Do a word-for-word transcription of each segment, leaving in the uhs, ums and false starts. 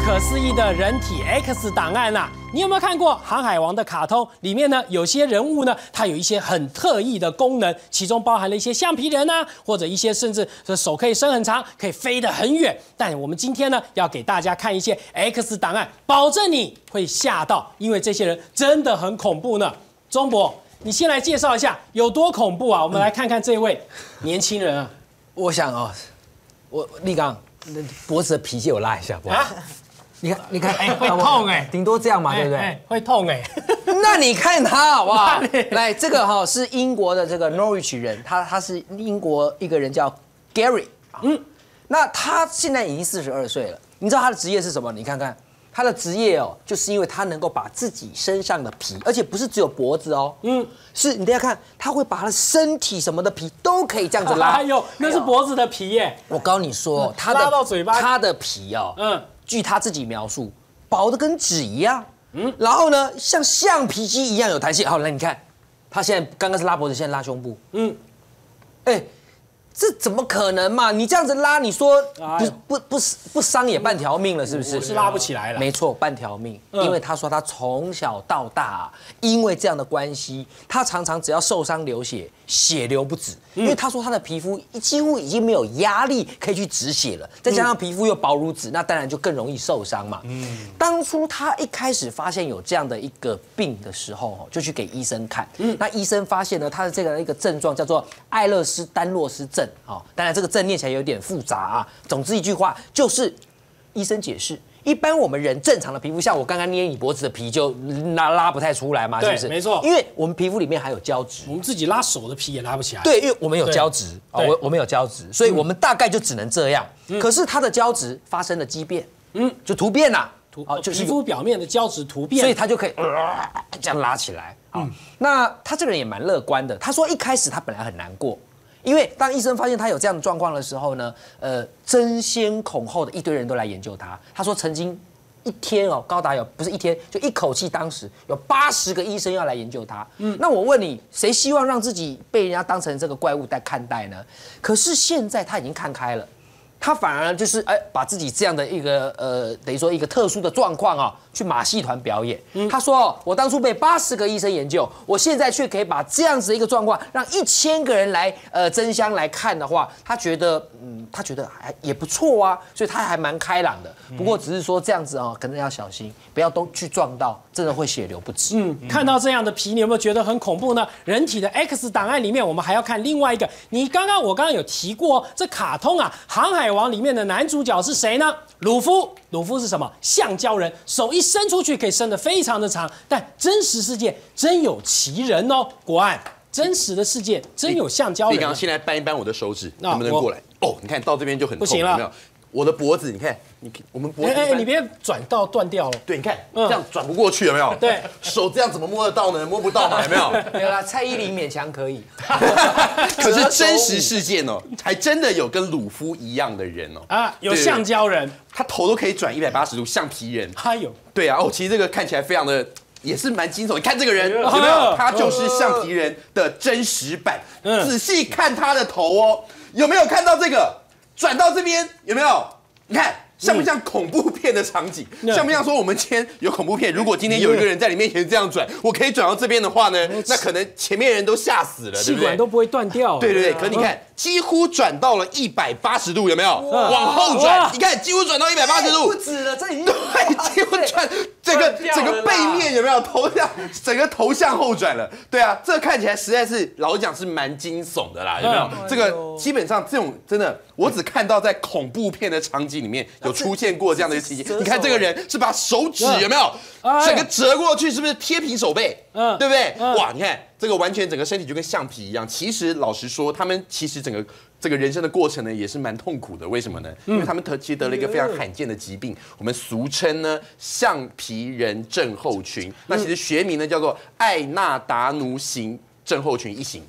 可思议的人体 X 档案啊！你有没有看过《航海王》的卡通？里面呢，有些人物呢，它有一些很特异的功能，其中包含了一些橡皮人啊，或者一些甚至手可以伸很长，可以飞得很远。但我们今天呢，要给大家看一些 X 档案，保证你会吓到，因为这些人真的很恐怖呢。钟博，你先来介绍一下有多恐怖啊？我们来看看这位年轻人啊。 我想哦，我立刚脖子的皮借我拉一下，不好？你看，你看， 哎，会痛哎， 顶多这样嘛，对不对？ 会痛哎。 那你看他好不好？来，这个哈是英国的这个 Norwich 人，他他是英国一个人叫 Gary， 嗯，那他现在已经四十二岁了。你知道他的职业是什么？你看看他的职业哦，就是因为他能够把自己身上的皮，而且不是只有脖子哦，嗯，是你等一下看，他会把他的身体什么的皮都可以这样子拉。 哎呦，那是脖子的皮耶！ 我告诉你说，他的拉到嘴巴， 他的皮哦，嗯。据他自己描述，薄的跟纸一样，嗯，然后呢，像橡皮筋一样有弹性。好，来你看，他现在刚刚是拉脖子，现在拉胸部，嗯，哎，这怎么可能嘛？你这样子拉，你说不不不不伤也半条命了，是不是？ 是拉不起来了。 没错，半条命。因为他说他从小到大，因为这样的关系，他常常只要受伤流血，血流不止。因为他说他的皮肤几乎已经没有压力可以去止血了，再加上皮肤又薄如纸，那当然就更容易受伤嘛。嗯，当初他一开始发现有这样的一个病的时候，就去给医生看。嗯，那医生发现呢，他的这个一个症状叫做艾勒斯丹洛斯症。哦，当然这个症念起来有点复杂啊。总之一句话就是，医生解释。一般我们人正常的皮肤，像我刚刚捏你脖子的皮，就拉拉不太出来嘛，是不是？ 没错， 因为我们皮肤里面还有胶质， 我们自己拉手的皮也拉不起来。 对，因为我们有胶质啊，我我们有胶质，所以我们大概就只能这样。可是它的胶质发生了畸变，嗯，就突变啦， 突啊，就是皮肤表面的胶质突变， 所以它就可以这样拉起来。好，那他这个人也蛮乐观的，他说一开始他本来很难过。因为当医生发现他有这样的状况的时候呢，呃，争先恐后的一堆人都来研究他。他说曾经一天哦，高达有不是一天，就一口气，当时有八十个医生要来研究他。嗯，那我问你，谁希望让自己被人家当成这个怪物在看待呢？可是现在他已经看开了，他反而就是哎，把自己这样的一个呃，等于说一个特殊的状况啊，去马戏团表演。嗯，他说我当初被八十个医生研究，我现在却可以把这样子的一个状况让一千个人来呃争相来看的话，他觉得嗯，他觉得还也不错啊，所以他还蛮开朗的。不过只是说这样子啊，可能要小心，不要都去撞到，真的会血流不止。 嗯，看到这样的皮，你有没有觉得很恐怖呢？人体的 X 档案里面，我们还要看另外一个。你刚刚我刚刚有提过，这卡通啊，《航海王》里面的男主角是谁呢？鲁夫。鲁夫是什么？橡胶人，手一伸出去可以伸得非常的长。但真实世界真有其人哦，国安。真实的世界真有橡胶人。 你刚刚先来扳一扳我的手指，能不能过来？哦，你看到这边就很痛， 不行了， 有没有？我的脖子，你看，你我们脖子， 哎哎，你别转到断掉了。 对，你看这样转不过去，有没有？ 对， 手这样怎么摸得到呢？摸不到嘛，有没有？ 没有啦，蔡依林勉强可以。 可是真实事件哦，还真的有跟鲁夫一样的人哦。 啊，有橡胶人， 他头都可以转一百八十度，橡皮人。 还有， 对啊，哦，其实这个看起来非常的。也是蛮惊悚，你看这个人有没有？他就是橡皮人的真实版。仔细看他的头哦，有没有看到这个转到这边？有没有？你看像不像恐怖片的场景？像不像说我们今天有恐怖片？如果今天有一个人在你面前这样转，我可以转到这边的话呢，那可能前面人都吓死了， 气管都不会断掉。 对对对，可你看。几乎转到了一百八十度，有没有？往后转，你看，几乎转到一百八十度， 不止了，这已经对，几乎转整个整个背面有没有头向整个头向后转了？对啊，这看起来实在是老实讲是蛮惊悚的啦，有没有？这个基本上这种真的，我只看到在恐怖片的场景里面有出现过这样的情节。你看这个人是把手指有没有整个折过去，是不是贴平手背？嗯，对不对？哇，你看。这个完全整个身体就跟橡皮一样。其实老实说，他们其实整个这个人生的过程呢，也是蛮痛苦的。为什么呢？因为他们得其实得了一个非常罕见的疾病，我们俗称呢橡皮人症候群。那其实学名呢叫做艾纳达奴型症候群一型。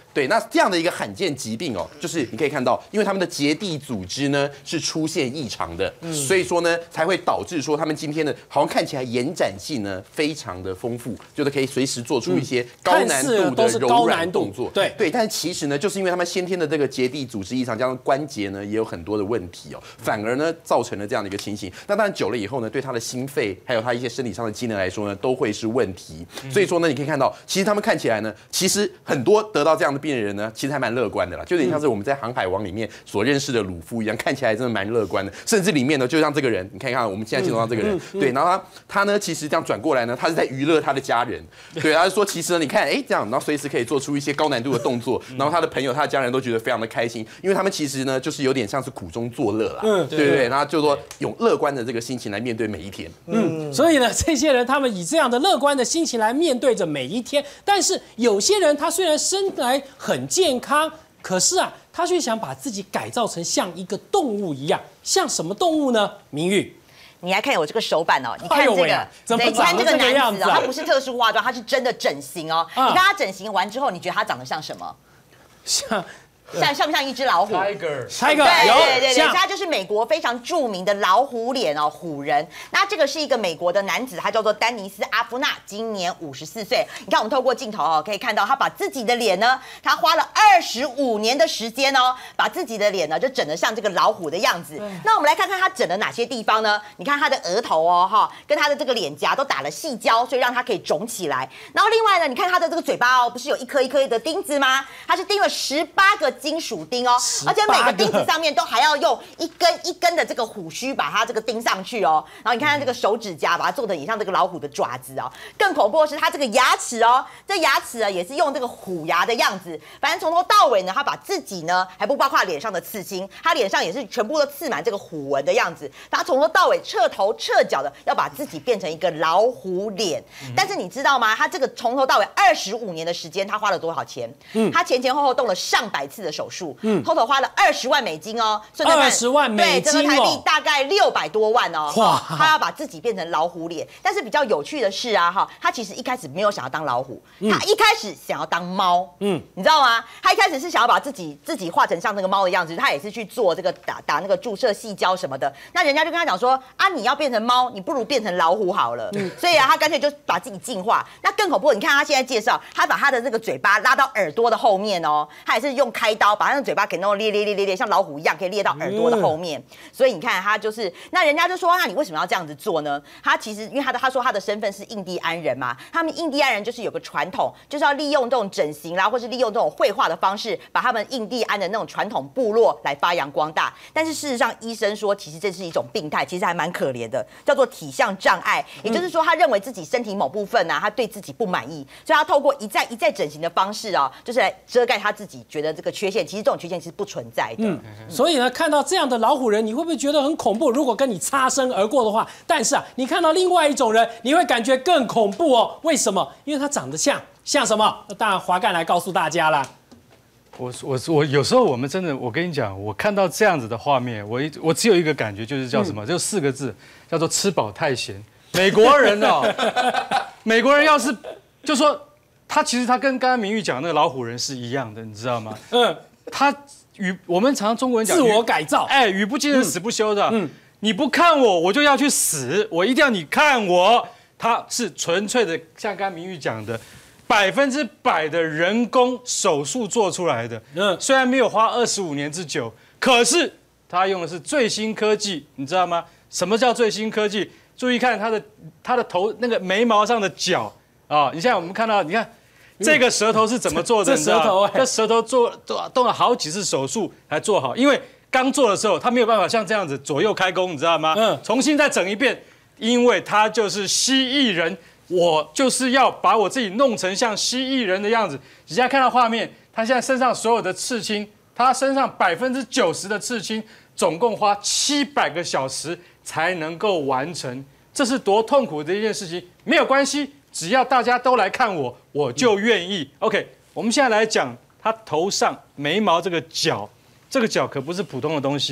对，那这样的一个罕见疾病哦，就是你可以看到，因为他们的结缔组织呢是出现异常的，嗯、所以说呢才会导致说他们今天的好像看起来延展性呢非常的丰富，就是可以随时做出一些高难度的柔软动作。 对对，但是其实呢，就是因为他们先天的这个结缔组织异常，加上关节呢也有很多的问题哦，反而呢造成了这样的一个情形。那当然久了以后呢，对他的心肺还有他一些身体上的机能来说呢，都会是问题。所以说呢，你可以看到，其实他们看起来呢，其实很多得到这样的病人呢，其实还蛮乐观的啦，就有点像是我们在《航海王》里面所认识的鲁夫一样，看起来真的蛮乐观的。甚至里面呢，就像这个人，你看看我们现在见到这个人，对，然后他他呢，其实这样转过来呢，他是在娱乐他的家人，对，他就说其实呢，你看，哎，这样，然后随时可以做出一些高难度的动作，然后他的朋友、他的家人都觉得非常的开心，因为他们其实呢，就是有点像是苦中作乐啦，嗯，对对对，然后就说用乐观的这个心情来面对每一天， 嗯，所以呢，这些人他们以这样的乐观的心情来面对着每一天，但是有些人他虽然生来很健康，可是啊，他却想把自己改造成像一个动物一样，像什么动物呢？明玉。 你来看我这个手板哦，你看这个， 怎么你看这个男子哦， 啊？ 他不是特殊化妆，他是真的整形哦。你看他整形完之后，你觉得他长得像什么？ 像。 像像不像一只老虎 ？Tiger，Tiger， 对对对对，它就是美国非常著名的老虎脸哦，虎人。那这个是一个美国的男子，他叫做丹尼斯·阿夫纳，今年五十四岁。你看我们透过镜头哦，可以看到他把自己的脸呢，他花了二十五年的时间哦，把自己的脸呢就整得像这个老虎的样子。那我们来看看他整了哪些地方呢？你看他的额头哦，哈，跟他的这个脸颊都打了细胶，所以让他可以肿起来。然后另外呢，你看他的这个嘴巴哦，不是有一颗一颗的钉子吗？他是钉了十八个金属钉哦，而且每个钉子上面都还要用一根一根的这个虎须把它这个钉上去哦。然后你看它这个手指甲，把它做的也像这个老虎的爪子哦。更恐怖的是它这个牙齿哦，这牙齿啊也是用这个虎牙的样子。反正从头到尾呢，他把自己呢还不包括脸上的刺青，他脸上也是全部都刺满这个虎纹的样子。他从头到尾彻头彻脚的要把自己变成一个老虎脸。但是你知道吗？他这个从头到尾二十五年的时间，他花了多少钱？嗯，他前前后后动了上百次的手术。嗯，偷偷花了二十万美金哦， 二十万美金哦， 对，整个台币大概六百多万哦。哇，他要把自己变成老虎脸，但是比较有趣的是啊，哈，他其实一开始没有想要当老虎，他一开始想要当猫。嗯，你知道吗？他一开始是想要把自己自己画成像那个猫的样子，他也是去做这个打打那个注射细胶什么的。那人家就跟他讲说啊，你要变成猫，你不如变成老虎好了。嗯，所以啊，他干脆就把自己进化。那更恐怖，你看他现在介绍，他把他的这个嘴巴拉到耳朵的后面哦，他也是用开刀把他的嘴巴给弄裂裂裂裂裂，像老虎一样可以裂到耳朵的后面。嗯、所以你看他就是，那人家就说，那你为什么要这样子做呢？他其实因为他的他说他的身份是印第安人嘛，他们印第安人就是有个传统，就是要利用这种整形啦，或是利用这种绘画的方式，把他们印第安的那种传统部落来发扬光大。但是事实上，医生说其实这是一种病态，其实还蛮可怜的，叫做体相障碍。也就是说，他认为自己身体某部分啊，他对自己不满意，所以他透过一再一再整形的方式啊，就是来遮盖他自己觉得这个缺陷。其实这种缺陷是不存在的。嗯， 所以呢，看到这样的老虎人，你会不会觉得很恐怖？如果跟你擦身而过的话，但是啊，你看到另外一种人，你会感觉更恐怖哦。为什么？因为他长得像像什么？当然，华干来告诉大家啦。 我我我有时候我们真的，我跟你讲，我看到这样子的画面，我一我只有一个感觉，就是叫什么？嗯、就四个字，叫做吃饱太闲。美国人哦，美国人要是就说他其实他跟刚刚明玉讲的那个老虎人是一样的，你知道吗？嗯，他。语我们常常中国人讲自我改造， 哎，语不惊人死不休的。嗯，你不看我，我就要去死，我一定要你看我。他是纯粹的，像刚刚明玉讲的，百分之百的人工手术做出来的。嗯，虽然没有花二十五年之久，可是他用的是最新科技，你知道吗？什么叫最新科技？注意看他的他的头那个眉毛上的角啊，你现在我们看到，你看。这个舌头是怎么做的？ 这舌头， 这舌头做动了好几次手术才做好，因为刚做的时候他没有办法像这样子左右开弓，你知道吗？嗯，重新再整一遍，因为他就是蜥蜴人，我就是要把我自己弄成像蜥蜴人的样子。你现在看到画面，他现在身上所有的刺青，他身上百分之九十的刺青，总共花七百个小时才能够完成，这是多痛苦的一件事情。没有关系。只要大家都来看我，我就愿意。OK， 我们现在来讲他头上眉毛这个角，这个角可不是普通的东西，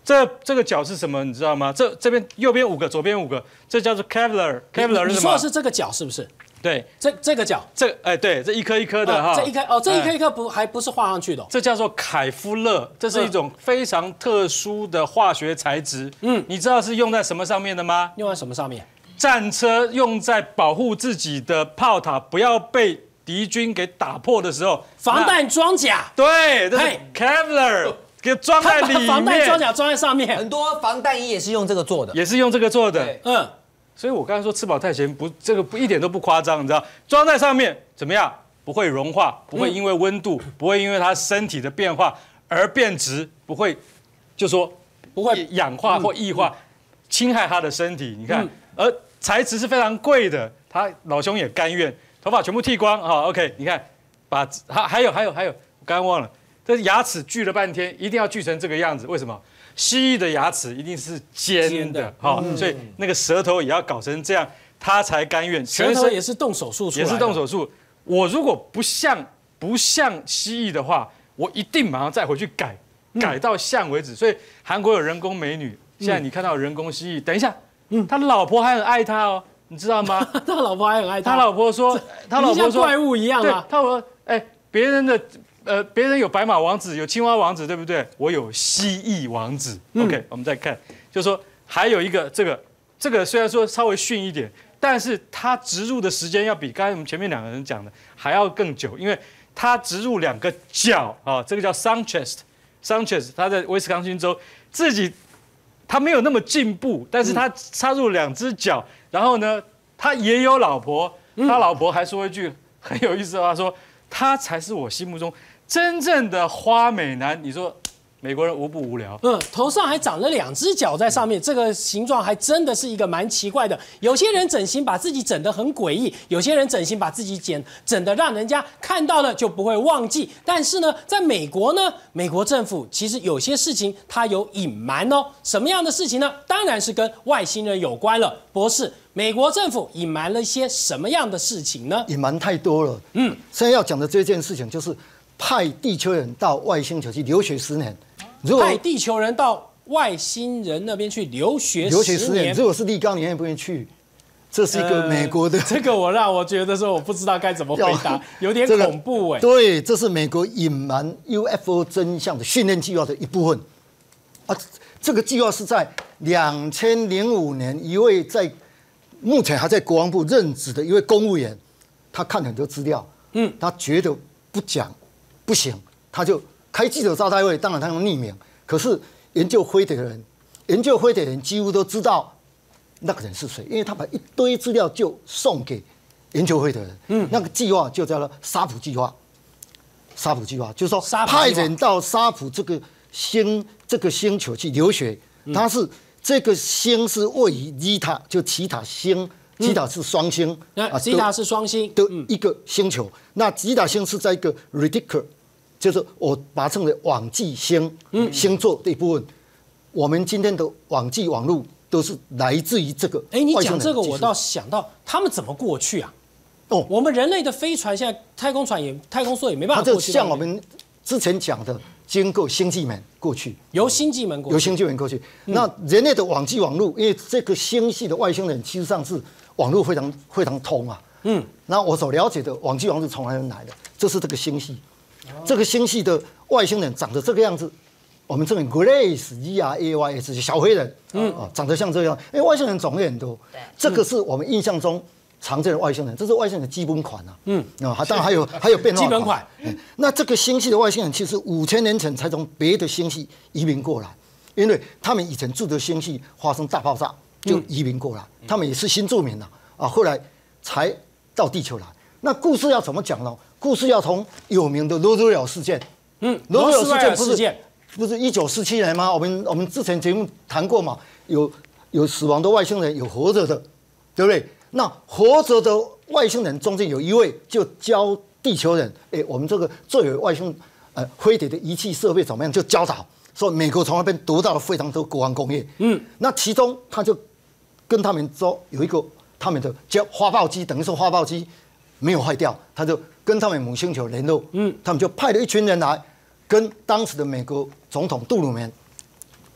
这这个角是什么？你知道吗？这这边右边五个，左边五个，这叫做 Kevlar。Kevlar 你是什么？ 说的是这个角是不是？ 对， 这这个角， 这哎对，这一颗一颗的哈。 这一颗哦，这一颗一颗不还不是画上去的。 这叫做凯夫勒，这是一种非常特殊的化学材质。嗯，你知道是用在什么上面的吗？ 用在什么上面？ 战车用在保护自己的炮塔不要被敌军给打破的时候， 防弹装甲。 对，这是 Kevlar。给装在里面， 防弹装甲装在上面， 很多防弹衣也是用这个做的， 也是用这个做的。 嗯， 所以我刚才说吃饱太闲不，这个不一点都不夸张，你知道，装在上面怎么样？不会融化，不会因为温度，嗯、不会因为它身体的变化而变质，不会就说不会氧化或异化，嗯、侵害他的身体。你看，嗯、而材质是非常贵的，他老兄也甘愿，头发全部剃光哈、哦。OK， 你看，把还还有还有还有，我刚刚忘了。这牙齿锯了半天，一定要锯成这个样子，为什么？蜥蜴的牙齿一定是尖的，哈、嗯，所以那个舌头也要搞成这样，他才甘愿。 舌头也是动手术出来的， 也是动手术。我如果不像不像蜥蜴的话，我一定马上再回去改，改到像为止。所以韩国有人工美女，现在你看到人工蜥蜴，等一下，嗯，他老婆还很爱他哦，你知道吗？ 他老婆还很爱他。 他老婆说，他老婆说像怪物一样啊。 他说，哎，别人的。呃，别人有白马王子，有青蛙王子，对不对？我有蜥蜴王子。嗯、OK， 我们再看，就是说还有一个这个，这个虽然说稍微逊一点，但是它植入的时间要比刚才我们前面两个人讲的还要更久，因为它植入两个角啊，这个叫 Sunchez，Sunchez， 他在威斯康星州自己，他没有那么进步，但是他插入两只脚，然后呢，他也有老婆，他老婆还说一句很有意思的话，说他才是我心目中真正的花美男。你说美国人无不无聊？ 嗯，头上还长了两只脚在上面，这个形状还真的是一个蛮奇怪的。有些人整形把自己整得很诡异，有些人整形把自己剪整得让人家看到了就不会忘记。但是呢，在美国呢，美国政府其实有些事情它有隐瞒哦。什么样的事情呢？当然是跟外星人有关了。博士，美国政府隐瞒了一些什么样的事情呢？ 隐瞒太多了。嗯，现在要讲的这件事情就是派地球人到外星球去留学十年。如果派地球人到外星人那边去留学留学十年， 年，如果是立刚，你愿不愿意去？这是一个美国的， 呃、这个我让我觉得说我不知道该怎么回答，有点恐怖哎、欸。 对，这是美国隐瞒 U F O 真相的训练计划的一部分。啊，这个计划是在两千零五年，一位在目前还在国防部任职的一位公务员，他看很多资料，嗯，他觉得不讲不行，他就开记者招待会，当然他用匿名，可是研究灰的人，研究灰的人几乎都知道那个人是谁，因为他把一堆资料就送给研究灰的人。嗯，那个计划就叫做沙普计划。沙普计划就是说派人到沙普这个星这个星球去留学，它是这个星是位于基塔，就奇塔星，基塔是双星， 啊，基塔是双星的一个星球。那基塔星是在一个 Reticular。就是我把它称为网际星星座的一部分。我们今天的网际网络都是来自于这个。 哎，你讲这个，我倒想到他们怎么过去啊？哦，我们人类的飞船现在太空船也太空梭也没办法过去。 它就像我们之前讲的，经过星际门过去， 由星际门过去， 由星际门过去。那人类的网际网络，因为这个星系的外星人其实上是网络非常非常通啊。嗯，那我所了解的网际网络从哪里来的？这是这个星系。这个星系的外星人长得这个样子，我们称为 Grace，G R A Y S， 小黑人，嗯啊，长得像这样。因为外星人种类很多，这个是我们印象中常见的外星人，这是外星人的基本款啊，嗯啊，当然还有还有变化款。基本款。那这个星系的外星人其实五千年前才从别的星系移民过来，因为他们以前住的星系发生大爆炸，就移民过来，他们也是新住民啊，啊，后来才到地球来。那故事要怎么讲呢？故事要从有名的罗斯威尔事件，嗯，罗斯威尔事件不是不是一九四七年吗？我们我们之前节目谈过嘛，有有死亡的外星人，有活着的，对不对？那活着的外星人中间有一位就教地球人，哎，我们这个最有外星呃飞碟的仪器设备怎么样，就教导，所以美国从那边得到了非常多国防工业，嗯，那其中他就跟他们说有一个他们的叫发报机，等于说发报机没有坏掉，他就跟他们母星球联络，嗯，他们就派了一群人来，跟当时的美国总统杜鲁门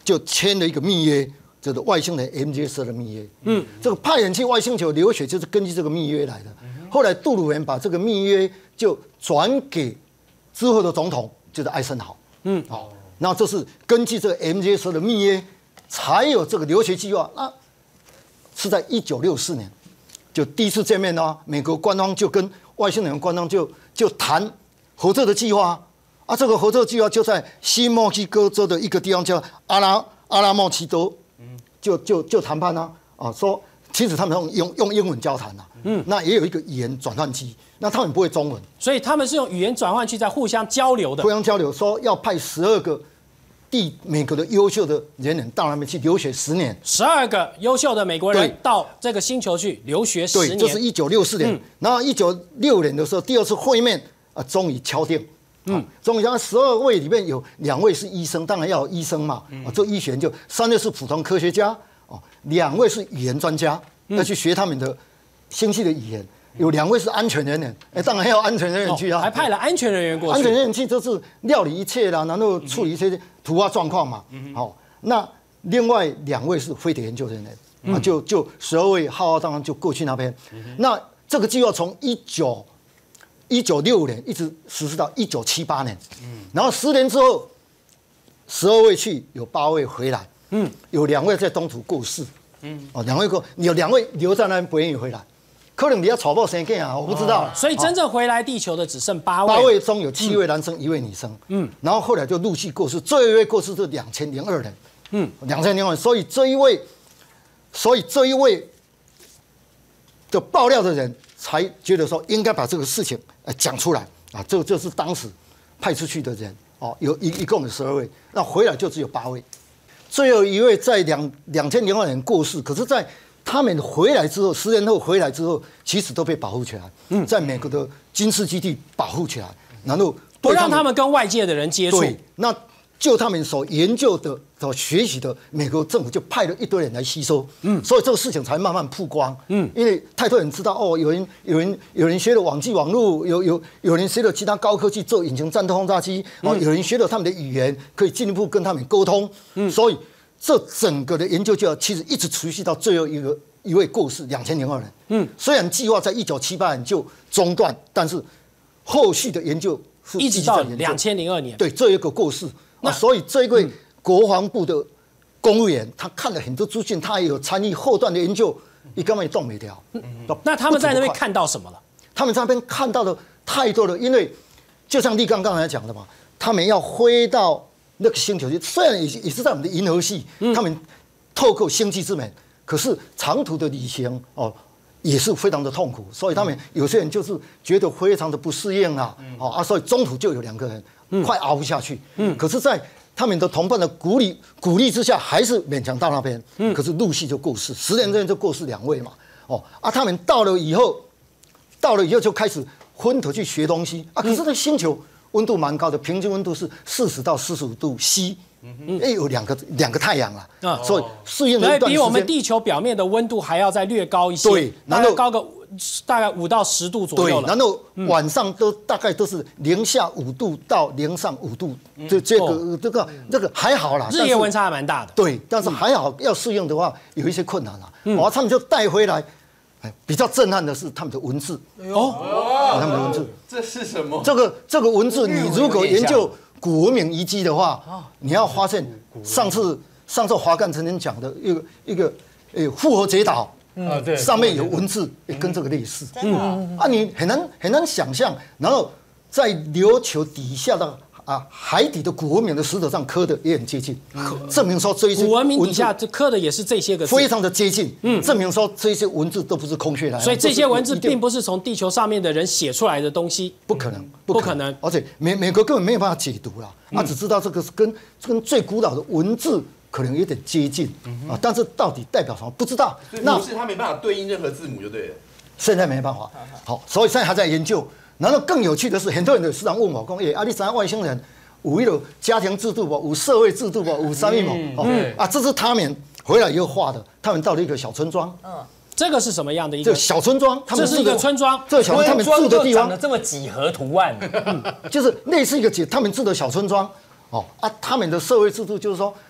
就签了一个密约，这个外星人 M J 社的密约。嗯，这个派人去外星球留学就是根据这个密约来的。后来杜鲁门把这个密约就转给之后的总统，就是艾森豪。嗯，好，那这是根据这个 M J 社的密约才有这个留学计划。那是在一九六四年就第一次见面呢，美国官方就跟外星人官方就就谈合作的计划。啊，这个合作计划就在新墨西哥州的一个地方叫阿拉阿拉莫奇州，就就就谈判啊，啊说其实他们用用用英文交谈啊，嗯，那也有一个语言转换机，那他们不会中文， 所以他们是用语言转换器在互相交流的， 互相交流，说要派十二个地美国的优秀的人人到那边去留学十年， 十二个优秀的美国人到这个星球去留学十年， 对，这是一九六四年，嗯、然后一九六年的时候第二次会面啊，终于敲定。嗯，中央十二位里面有两位是医生，当然要有医生嘛。啊，做医学研究，三位是普通科学家，哦，两位是语言专家，要去学他们的星系的语言。有两位是安全人员，哎，当然要安全人员去啊， 还派了安全人员过去。 安全人员去就是料理一切啦，然后处理一些突发状况嘛。好，那另外两位是飞碟研究人员，啊，就就十二位浩浩荡荡就过去那边。那这个计划从一九。一九六五年一直实施到一九七八年，嗯，然后十年之后，十二位去，有八位回来，嗯，有两位在中途过世，嗯，哦，两位过，有两位留在那边不愿意回来，可能你要草报生囝啊，我不知道。 所以真正回来地球的只剩八位， 八位中有七位男生，一位女生，嗯，然后后来就陆续过世，最后一位过世是两千零二年，嗯，两千零二年，所以这一位，所以这一位的爆料的人才觉得说应该把这个事情。讲出来啊，这这是当时派出去的人哦，有一一共有十二位，那回来就只有八位，最后一位在两两千零二年过世，可是，在他们回来之后，十年后回来之后，其实都被保护起来，嗯，在美国的军事基地保护起来，然后不让他们跟外界的人接触。 对，那就他们所研究的、所学习的，美国政府就派了一堆人来吸收，嗯，所以这个事情才慢慢曝光，嗯，因为太多人知道哦，有人、有人、有人学了网际网络，有有有人学了其他高科技做隐形战斗轰炸机，哦，有人学了他们的语言，可以进一步跟他们沟通，嗯，所以这整个的研究就其实一直持续到最后一个一位过世，两千零二年，嗯，虽然计划在一九七八年就中断，但是后续的研究是一直到两千零二年， 对，这一个过世。那所以这一位国防部的公务员，他看了很多资讯，他也有参与后段的研究，你根本也动没掉。 那他们在那边看到什么了？ 他们在那边看到的太多了，因为就像立刚刚才讲的嘛，他们要飞到那个星球去，虽然也也是在我们的银河系，他们透过星际之门，可是长途的旅行哦也是非常的痛苦，所以他们有些人就是觉得非常的不适应啊，哦啊，所以中途就有两个人。快熬不下去，嗯，可是，在他们的同伴的鼓励鼓励之下，还是勉强到那边，嗯，可是陆续就过世，十年之内就过世两位嘛，哦，啊，他们到了以后，到了以后就开始昏头去学东西啊，可是那星球温度蛮高的，平均温度是四十到四十五度 C， 嗯，哎，有两个两个太阳了，啊，所以适应了一段时间， 比我们地球表面的温度还要再略高一些， 对， 然后高个。大概五到十度左右了， 对，然后晚上都大概都是零下五度到零上五度，这这个这个这个还好啦， 日夜温差还蛮大的。 对，但是还好，要适应的话有一些困难啦。哦，他们就带回来，哎，比较震撼的是他们的文字哦，他们的文字， 这是什么？ 这个这个文字，你如果研究古文明遗迹的话，你要发现上次上次华干曾经讲的一个一个呃复活节岛。嗯，对，上面有文字也跟这个类似， 真的啊，你很难很难想象，然后在琉球底下的啊海底的古文明的石头上刻的也很接近，证明说这一些古文明底下这刻的也是这些个字， 非常的接近，嗯，证明说这些文字都不是空穴来风， 所以这些文字并不是从地球上面的人写出来的东西， 不可能， 不可能， 而且美美国根本没有办法解读啦，他只知道这个是跟跟最古老的文字。可能有点接近啊，但是到底代表什么不知道。 那是他没办法对应任何字母就对了。 现在没办法，好，所以现在还在研究。然后更有趣的是，很多人时常问我讲：“耶，啊，你知道外星人有一个家庭制度吧，有社会制度吧，有三密嘛？哦，啊，这是他们回来以后画的。他们到了一个小村庄，嗯， 这个是什么样的一个？ 这小村庄， 这是一个村庄， 这小村他们住的地方长得这么几何图案， 嗯，就是类似一个他们住的小村庄。哦啊，他们的社会制度就是说。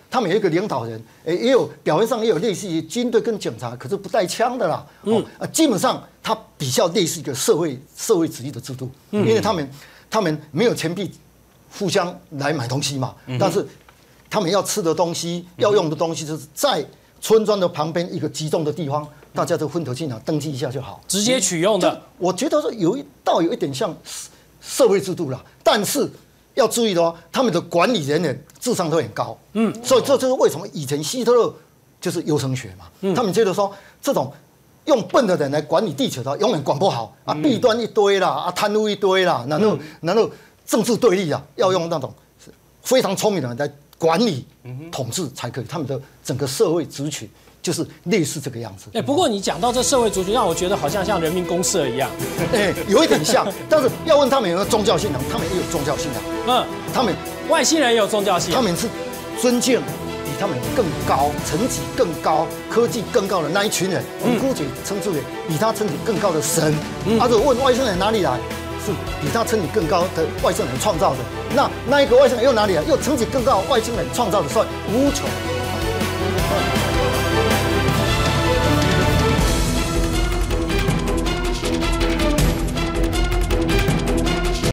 他们有一个领导人，诶，也有表面上也有类似于军队跟警察，可是不带枪的啦。嗯啊，基本上它比较类似一个社会社会主义的制度，因为他们他们没有钱币互相来买东西嘛，但是他们要吃的东西、要用的东西，就是在村庄的旁边一个集中的地方，大家都分头进来登记一下就好， 直接取用的。 我觉得说有一倒有一点像社会制度啦，但是。要注意的哦，他们的管理人员智商都很高，嗯，所以这就是为什么以前希特勒就是优生学嘛，嗯，他们觉得说这种用笨的人来管理地球的永远管不好啊，弊端一堆啦，啊贪污一堆啦，然后然后政治对立啊，要用那种非常聪明的人来管理统治才可以，他们的整个社会族群。就是类似这个样子。 哎，不过你讲到这社会族群，让我觉得好像像人民公社一样， 哎，有一点像。但是要问他们有没有宗教信仰，他们也有宗教信仰。嗯，他们外星人也有宗教信仰， 他们是尊敬比他们更高、层级更高、科技更高的那一群人，我们姑且称之为比他层级更高的神。嗯，而且问外星人哪里来，是比他层级更高的外星人创造的。那那一个外星人又哪里来？又层级更高的外星人创造的，所以无穷。